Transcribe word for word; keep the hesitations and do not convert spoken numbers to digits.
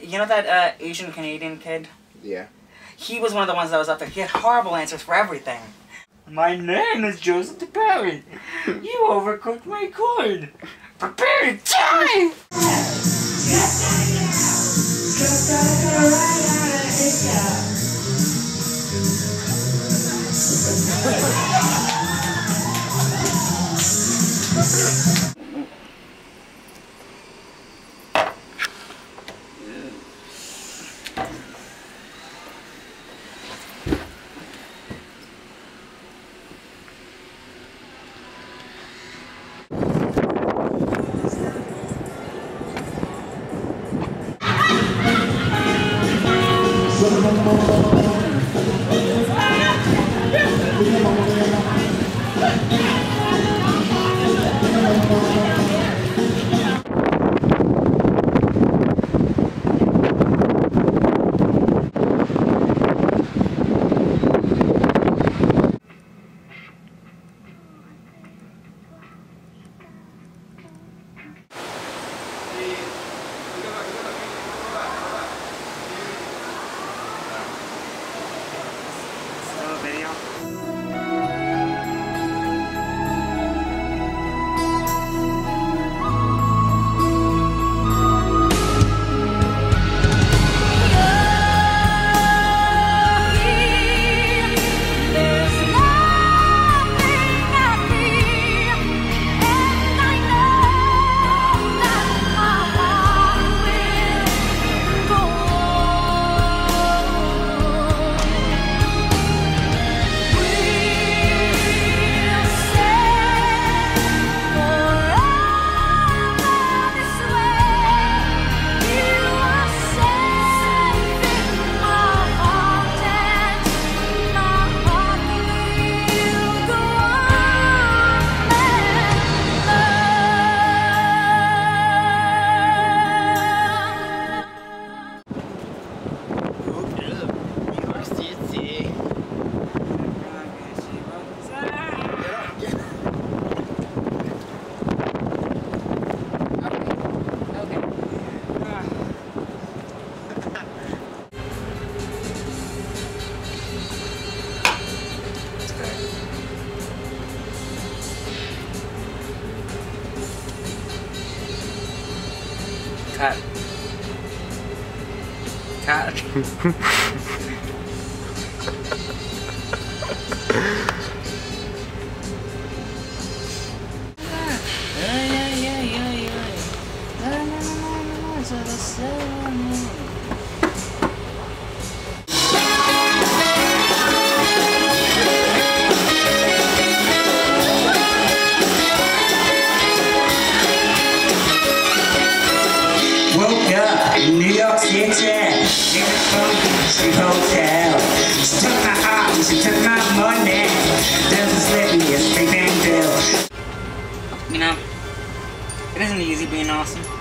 You know that uh, Asian Canadian kid? Yeah. He was one of the ones that was up there. He had horrible answers for everything. My name is Joseph DiPeri. You overcooked my corn. Prepare to die! Cut. Cut. Woke up in New York City, in a funky hotel. She took my heart and she took my money. Doesn't slip me a sleeping bill. You know, it isn't easy being awesome.